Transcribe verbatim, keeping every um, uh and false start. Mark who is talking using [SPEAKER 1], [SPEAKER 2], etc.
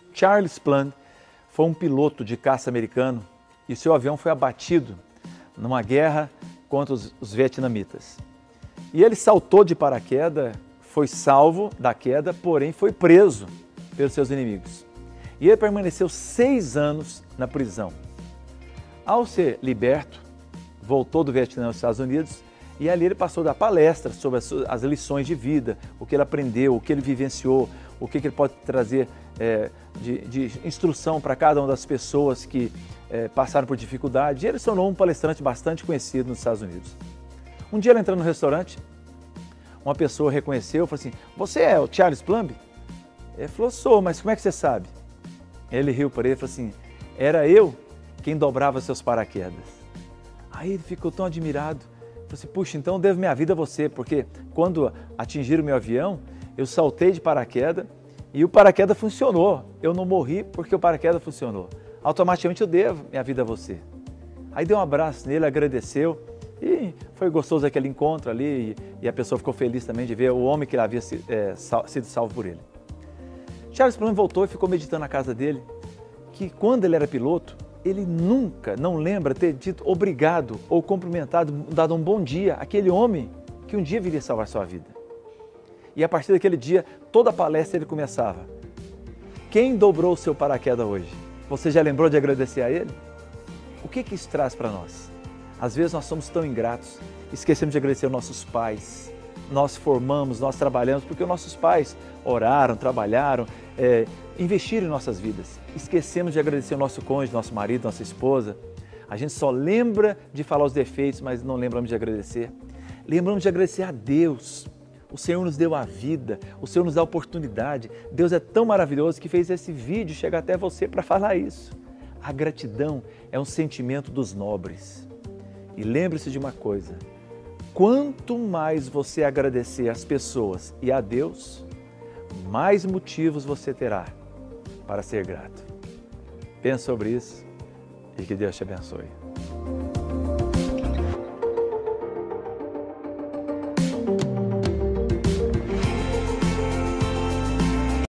[SPEAKER 1] Charles Plumb foi um piloto de caça americano e seu avião foi abatido numa guerra contra os, os vietnamitas. E ele saltou de paraquedas, foi salvo da queda, porém foi preso pelos seus inimigos. E ele permaneceu seis anos na prisão. Ao ser liberto, voltou do Vietnã aos Estados Unidos e ali ele passou a dar palestras sobre as, as lições de vida, o que ele aprendeu, o que ele vivenciou, o que, que ele pode trazer é, de, de instrução para cada uma das pessoas que é, passaram por dificuldade. E ele se tornou um palestrante bastante conhecido nos Estados Unidos. Um dia ele entrando no restaurante, uma pessoa reconheceu e falou assim: "Você é o Charles Plumb?" Ele falou: "Sou, mas como é que você sabe?" Ele riu para ele e falou assim: "Era eu quem dobrava seus paraquedas." Aí ele ficou tão admirado. Falei assim: "Puxa, então eu devo minha vida a você, porque quando atingiram o meu avião, eu saltei de paraquedas e o paraquedas funcionou. Eu não morri porque o paraquedas funcionou. Automaticamente eu devo minha vida a você." Aí deu um abraço nele, agradeceu e foi gostoso aquele encontro ali e a pessoa ficou feliz também de ver o homem que havia é, sido salvo por ele. Charles Plumb voltou e ficou meditando na casa dele que quando ele era piloto, ele nunca, não lembra ter dito obrigado ou cumprimentado, dado um bom dia àquele homem que um dia viria salvar sua vida. E a partir daquele dia, toda a palestra ele começava: "Quem dobrou o seu paraquedas hoje? Você já lembrou de agradecer a ele?" O que que isso traz para nós? Às vezes nós somos tão ingratos, esquecemos de agradecer aos nossos pais. Nós formamos, nós trabalhamos porque os nossos pais oraram, trabalharam, é, investiram em nossas vidas. Esquecemos de agradecer ao nosso cônjuge, nosso marido, nossa esposa. A gente só lembra de falar os defeitos, mas não lembramos de agradecer. Lembramos de agradecer a Deus. O Senhor nos deu a vida, o Senhor nos dá a oportunidade. Deus é tão maravilhoso que fez esse vídeo chegar até você para falar isso. A gratidão é um sentimento dos nobres. E lembre-se de uma coisa: quanto mais você agradecer às pessoas e a Deus, mais motivos você terá para ser grato. Pense sobre isso e que Deus te abençoe.